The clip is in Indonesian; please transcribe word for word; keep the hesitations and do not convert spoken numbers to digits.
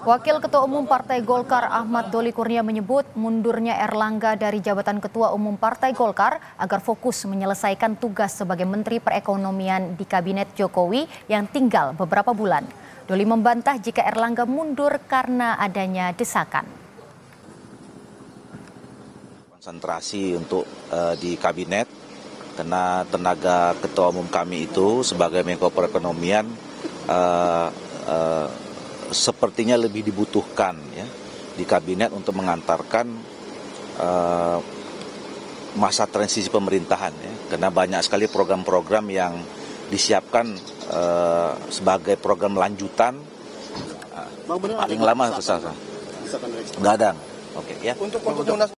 Wakil Ketua Umum Partai Golkar Ahmad Doli Kurnia menyebut mundurnya Erlangga dari jabatan Ketua Umum Partai Golkar agar fokus menyelesaikan tugas sebagai Menteri Perekonomian di Kabinet Jokowi yang tinggal beberapa bulan. Doli membantah jika Erlangga mundur karena adanya desakan. Konsentrasi untuk uh, di Kabinet karena tenaga Ketua Umum kami itu sebagai Menko Perekonomian uh, uh, sepertinya lebih dibutuhkan ya di kabinet untuk mengantarkan uh, masa transisi pemerintahan ya, karena banyak sekali program-program yang disiapkan uh, sebagai program lanjutan uh, paling lama selesai. Nggak ada. Oke ya. Untuk